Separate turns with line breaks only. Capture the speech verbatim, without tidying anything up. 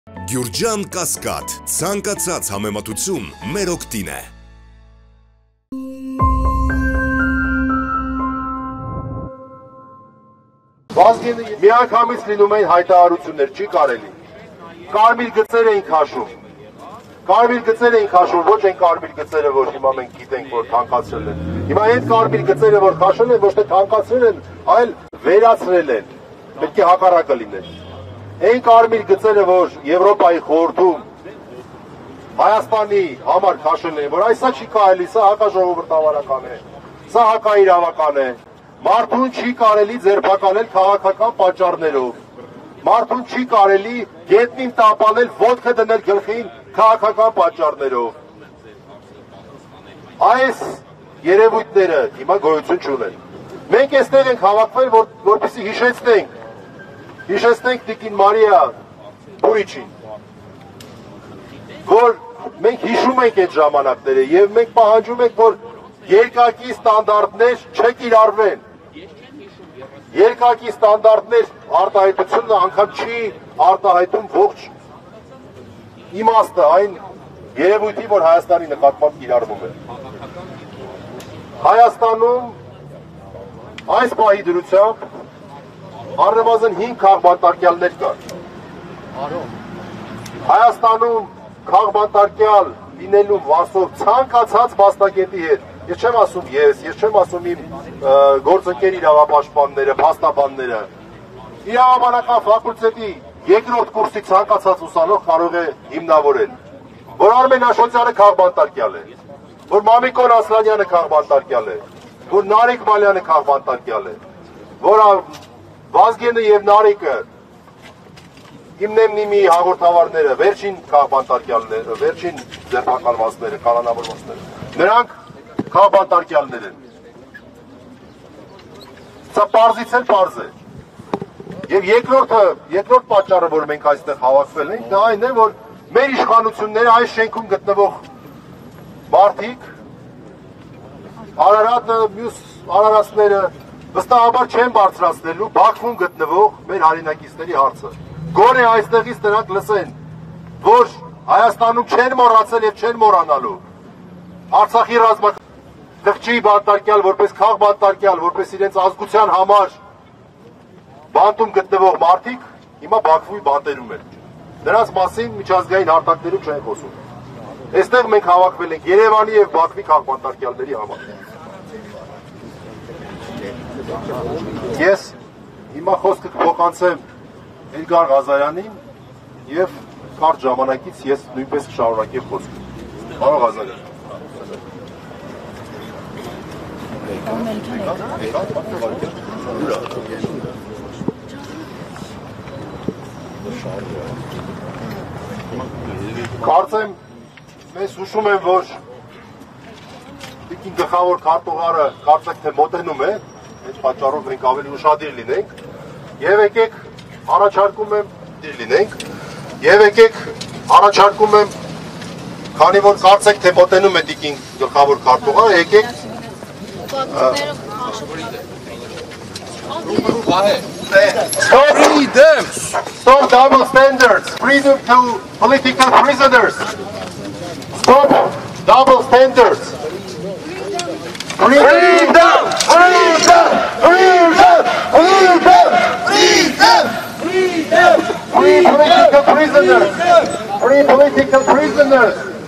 Գյուրջան Կասկադ, ցանկացած համեմատություն մեր օգտին է։
Վազգենը միանգամից լինում էին հայտարարություններ, չի կարելի։ Կարմիր գծեր էին քաշում։ Կարմիր գծեր էին քաշում, ոչ այն կարմիր գծերը, որ հիմա մենք գիտենք, որ թանկացրել են։ Հիմա այդ կարմիր գծերը, որ քաշել են, ոչ թե թանկացրել են, այլ վերացրել են։ Պետք է հակառակը լիներ։ Այն կարմիր գծերը, որ Եվրոպայի խորհրդում Հայաստանի համար քաշել են, որ այսա չի կարելի, սա հակաժողովրդավարական է, սա հակաիրավական է, մարդուն չի կարելի ձերբակալել քաղաքական պատճառներով, մարդուն չի կարելի գետնին տապանել, ոտքը դնել գլխին քաղաքական պատճառներով։ Այս երևույթները հիմա գոյություն չունեն։ Մենք այստեղ ենք հավաքվել, որ, որպեսզի հիշեցնենք Հիշեցնենք Տիկին Մարիա Բուրիչին, որ մենք հիշում ենք այդ ժամանակները և մենք պահանջում ենք, որ երկակի ստանդարտներ չկիրառվեն։ Երկակի ստանդարտներ արտահայտությունը անգամ չի արտահայտում ողջ իմաստը այն երևույթի, որ Հայաստանի նկատմամբ կիրառվում է։ Հայաստանում այս պահի դրությամբ առնվազն հինգ քաղբանտարկյալներ կար։ Հայաստանում քաղբանտարկյալ լինելու վասով ցանկացած մասնագետի հետ, ես չեմ ասում ես, ես չեմ ասում իմ գործընկեր իրավապաշտպանները, փաստաբանները, իրավաբանական ֆակուլտետի երկրորդ կուրսի ցանկացած ուսանող կարող է հիմնավորել, որ Արմեն Աշոտյանը քաղբանտարկյալ է, որ Մամիկոն Ասլանյանը քաղբանտարկյալ է, որ Նարեկ Մալյանը քաղբանտարկյալ է, որ Վազգենը և Նարեկը, հիմնեմնիմի հաղորդավարները, վերջին քաղբանտարկյալները, վերջին ձերբակալվածները, կանոնավորվածները, նրանք քաղբանտարկյալներ են։ Սա պարզից էլ պարզ է։ Եվ երկրորդը, երկրորդ պատճառը, որ մենք այստեղ հավաքվել ենք, դա այն է, որ մեր իշխանությունները այս շենքում գտնվող մարդիկ, Արարատը, մյուս արարածները, վստահաբար չեն բարձրացնելու Բաքվում գտնվող մեր հայրենակիցների հարցը։ Գոնե այստեղից նրանք լսեն, որ Հայաստանում չեն մոռացել և չեն մոռանալու Արցախի ռազմական խղճի բանտարկյալ, որպես քաղբանտարկյալ, որպես իրենց ազգության համար բանտում գտնվող մարդիկ հիմա Բաքվի բանտերում են։ Նրանց մասին միջազգային հարթակներում չեն խոսում։ Այստեղ մենք հավաքվել ենք Երևանի և Բաքվի քաղբանտարկյալների համար։ Ես հիմա խոսքը կփոխանցեմ Էդգար Ղազարյանին և կարճ ժամանակից ես նույնպես կշարունակեմ խոսքը։ Պարոն Ղազարյան։ Կարծեմ, մեզ հուշում են, որ Տիկին գլխավոր քարտուղարը կարծեք թե մոտենում է, այդ պատճառով մենք ավելի ուշադիր լինենք, և եկեք առաջարկում եմ դիր լինենք, և եկեք առաջարկում եմ, քանի որ կարծեք թե մոտենում է Տիկին գլխավոր քարտուղարը, եկեք Stop freedom! Stop double standards! Freedom to political prisoners! Stop double standards! Freedom! Freedom! Freedom! Freedom! Freedom! Freedom! Free political prisoners! Free political prisoners!